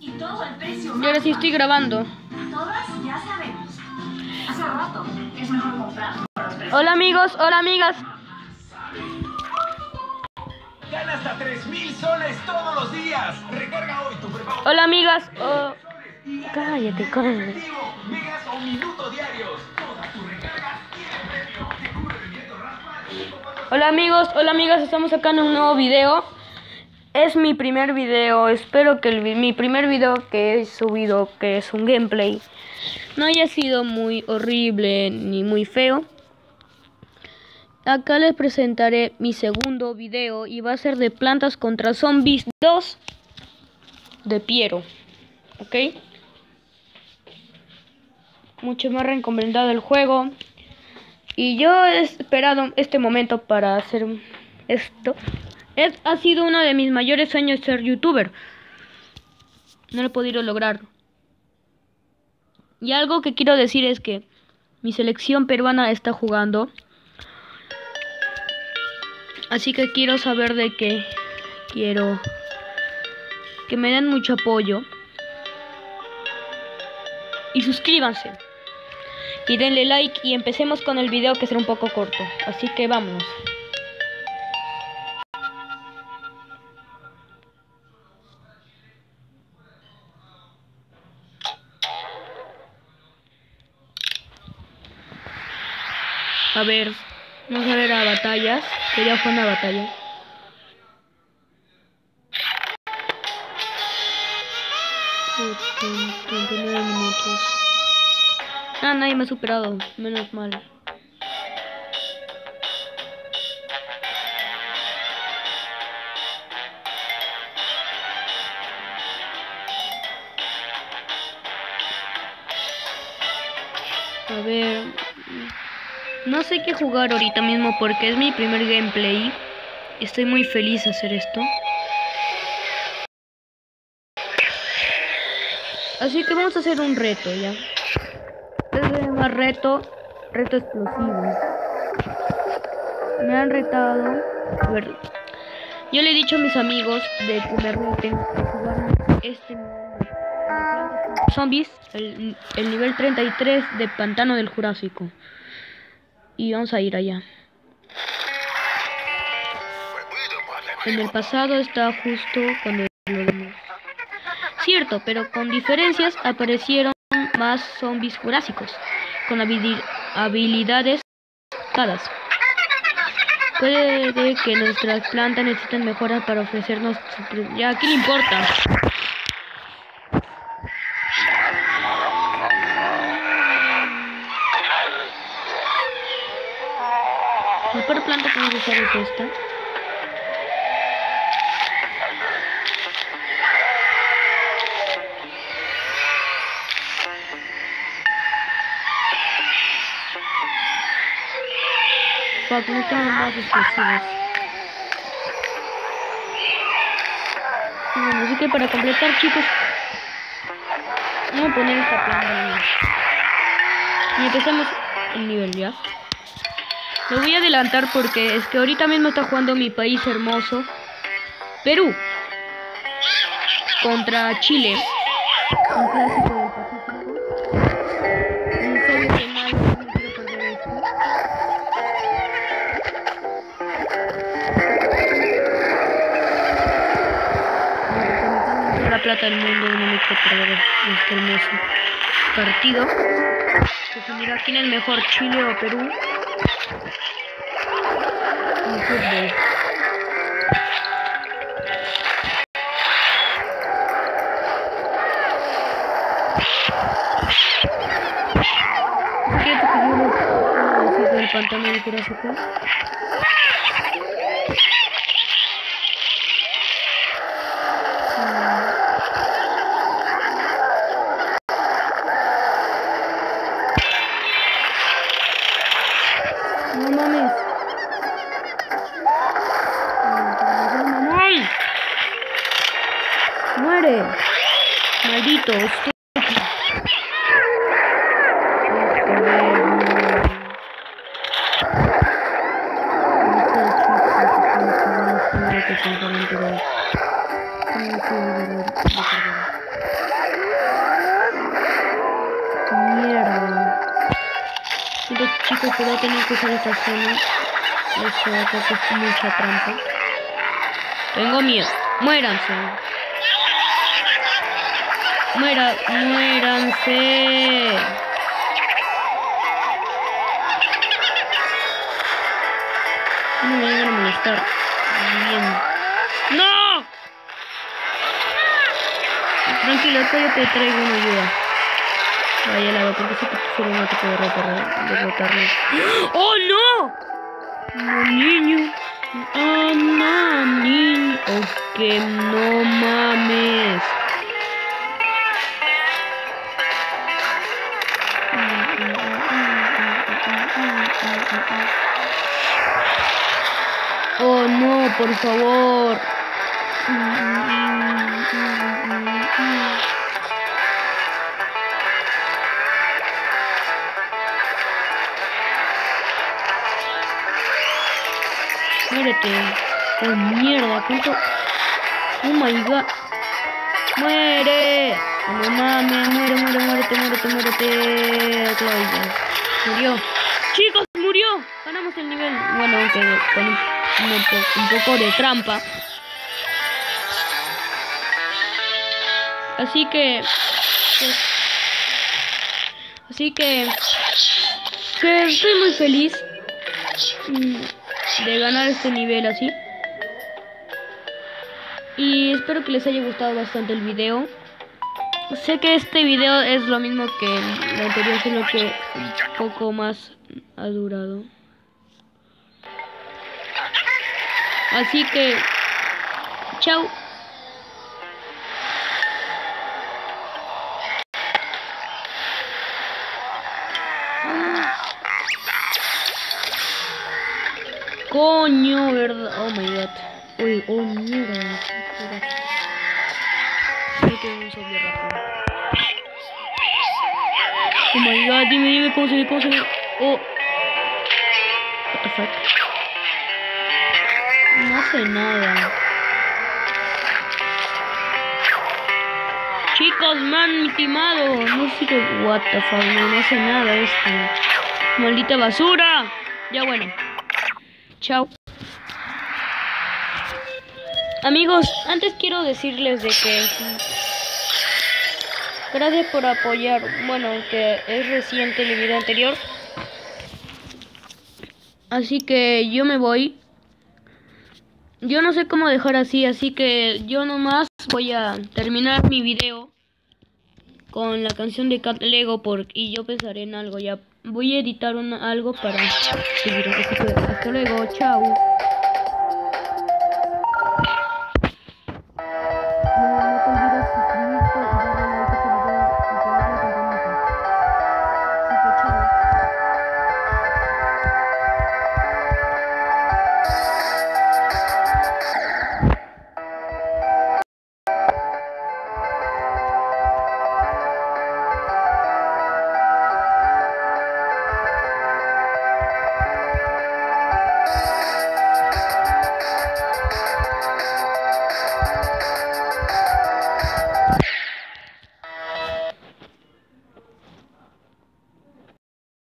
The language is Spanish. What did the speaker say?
Y todo el precio. Y ahora sí estoy grabando. Todas ya sabemos. Hace rato es mejor comprar. Hola amigos, hola amigas. Gana hasta 3,000 soles todos los días. Recarga hoy tu prepago. Hola amigas. Cállate, cállate. Megas o minutos diarios. Toda tu recarga tiene premio. Te cubre el viento raspa. Hola amigos, hola amigas. Estamos sacando un nuevo video. Es mi primer video. Espero que mi primer video que he subido, que es un gameplay, no haya sido muy horrible ni muy feo. Acá les presentaré mi segundo video y va a ser de Plantas contra Zombies 2 de Piero. ¿Ok? Muchos me han recomendado el juego y yo he esperado este momento para hacer esto. Ha sido uno de mis mayores sueños ser youtuber. No lo he podido lograr. Y algo que quiero decir es que mi selección peruana está jugando. Así que quiero saber de que quiero que me den mucho apoyo. Y suscríbanse. Y denle like y empecemos con el video, que será un poco corto. Así que vámonos. A ver, vamos a ver a batallas. Que ya fue una batalla. Con 39 minutos. Ah, nadie me ha superado. Menos mal. A ver. No sé qué jugar ahorita mismo porque es mi primer gameplay. Estoy muy feliz de hacer esto. Así que vamos a hacer un reto, ¿ya? Este se llama reto explosivo. Me han retado. A ver, yo le he dicho a mis amigos de que me reten a jugar este zombies, el nivel 33 de Pantano del Jurásico. Y vamos a ir allá. En el pasado está justo cuando lo vimos. Cierto, pero con diferencias. Aparecieron más zombies jurásicos con habilidades dadas. Puede que nuestras plantas necesiten mejoras para ofrecernos. Ya, ¿qué le importa? La peor planta que vamos a usar es esta. Fuck, no tengo más explosivos. Bueno, así que para completar, chicos, vamos a poner esta planta y empezamos el nivel, ¿ya? Lo voy a adelantar porque es que ahorita mismo está jugando mi país hermoso, Perú, contra Chile, un clásico del Pacífico. En serio que mal, no quiero perder esto. La plata del mundo, no me quiero perder este hermoso partido. Definirá quién es mejor, Chile o Perú. En fútbol. ¿Qué te pidió el Pantano del Jurásico? No mames. ¡Mamón! ¡Muere! Maldito, estúpido. prefiero tener que usar esta zona. Esto acá que es mucha trampa. Tengo miedo. Muéranse. Muéranse. No me llegan a molestar. Bien. ¡No! Tranquilo, acá yo te traigo una ayuda. Vaya la verdad, porque sé que solo no te puedo derrotarlo. ¡Oh, no! No, niño. Oh, no, niño. Oh, que no mames. Oh, no, por favor. Muérete. Oh, mierda, ¿cuánto? Oh my god. Muere. No mames, muérete. Claudia. Murió. Chicos, murió. Ganamos el nivel. Bueno, aunque con un poco de trampa. Así que estoy muy feliz de ganar este nivel así. Y espero que les haya gustado bastante el video. Sé que este video es lo mismo que el anterior, solo que un poco más ha durado. Así que chao. Coño, verdad. Oh my god. Uy, oh mierda. Yo tengo un zombie rápido. Oh my god, dime cómo se ve. Oh. What the fuck. No hace nada. Chicos, me han timado. No sé qué. What the fuck. No hace nada esto. Maldita basura. Ya bueno. Chao. Amigos, antes quiero decirles de que gracias por apoyar. Bueno, que es reciente el video anterior. Así que yo me voy. Yo no sé cómo dejar así que yo nomás voy a terminar mi video con la canción de Cat Lego y yo pensaré en algo ya. Voy a editar algo para seguir. Así que hasta luego, chao.